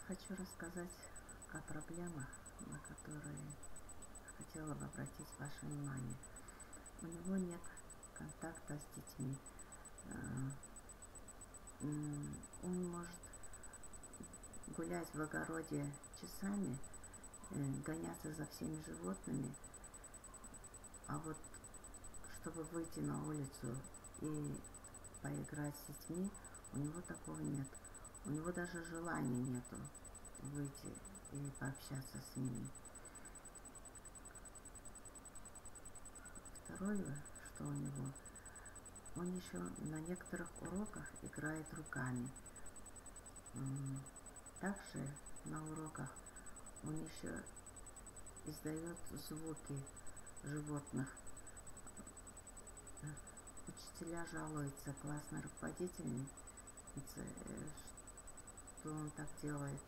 Хочу рассказать о проблемах, на которые хотела бы обратить ваше внимание. У него нет контакта с детьми. Он может гулять в огороде часами, гоняться за всеми животными, а вот чтобы выйти на улицу и поиграть с детьми, у него такого нет. У него даже желания нету выйти и пообщаться с ними. Второе, что у него, он еще на некоторых уроках играет руками. Также на уроках он еще издает звуки животных. Учителя жалуются классной руководительнице, что он так делает.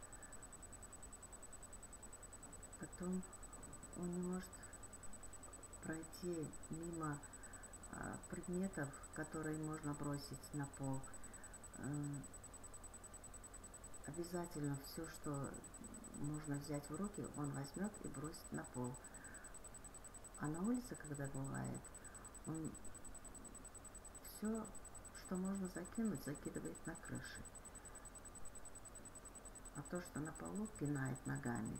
Потом он не может пройти мимо предметов, которые можно бросить на пол. Обязательно все, что можно взять в руки, он возьмет и бросит на пол. А на улице, когда бывает, он все, что можно закинуть, закидывает на крыши. А то, что на полу, пинает ногами.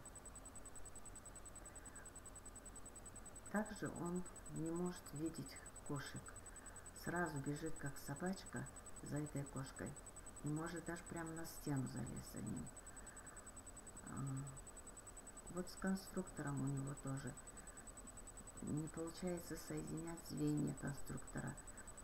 Также он не может видеть кошек. Сразу бежит, как собачка, за этой кошкой. И может даже прямо на стену залезть за ним. Вот с конструктором у него тоже не получается соединять звенья конструктора.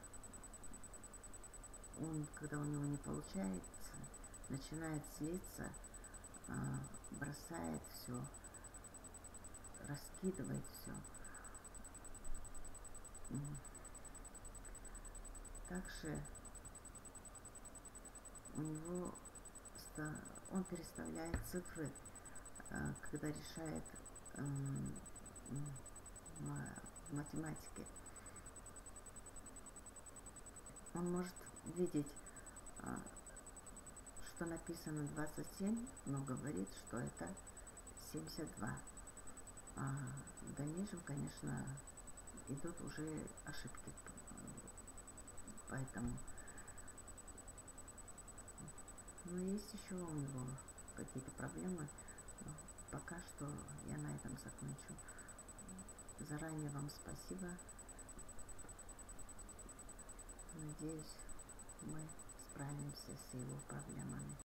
Он, когда у него не получается, начинает злиться, бросает все, раскидывает все. Также у него он переставляет цифры, когда решает в математике. Он может видеть, что написано 27, но говорит, что это 72. А в дальнейшем, конечно, идут уже ошибки. Поэтому. Но есть еще у него какие-то проблемы. Пока что я на этом закончу. Заранее вам спасибо. Надеюсь, мы справимся с его проблемами.